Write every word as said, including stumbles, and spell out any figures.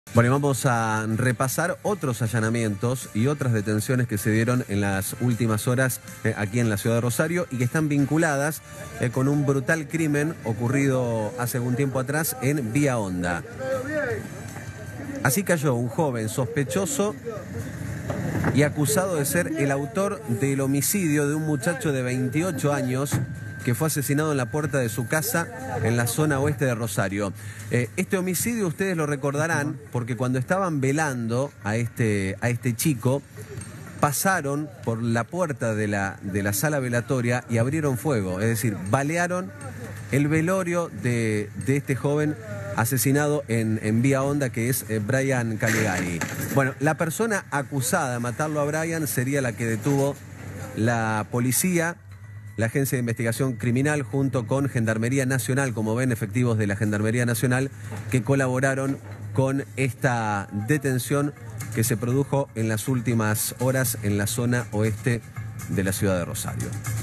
Bueno, y vamos a repasar otros allanamientos y otras detenciones que se dieron en las últimas horas eh, aquí en la ciudad de Rosario y que están vinculadas eh, con un brutal crimen ocurrido hace algún tiempo atrás en Vía Honda. Así cayó un joven sospechoso y acusado de ser el autor del homicidio de un muchacho de veintiocho años que fue asesinado en la puerta de su casa en la zona oeste de Rosario. Eh, este homicidio ustedes lo recordarán porque cuando estaban velando a este, a este chico, pasaron por la puerta de la, de la sala velatoria y abrieron fuego, es decir, balearon el velorio de, de este joven asesinado en, en Vía Honda, que es eh, Brian Calegari. Bueno, la persona acusada de matarlo a Brian sería la que detuvo la policía, la Agencia de Investigación Criminal, junto con Gendarmería Nacional, como ven, efectivos de la Gendarmería Nacional, que colaboraron con esta detención que se produjo en las últimas horas en la zona oeste de la ciudad de Rosario.